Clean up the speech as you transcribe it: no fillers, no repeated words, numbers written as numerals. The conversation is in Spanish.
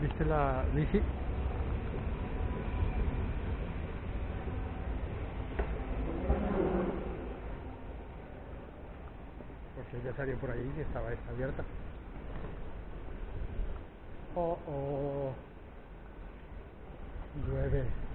¿Viste la bici? Porque ya salió por ahí y estaba esta abierta. Oh, oh. Llueve.